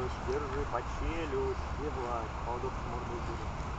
держи, по челюсть, ебать, поводок с мордой будет.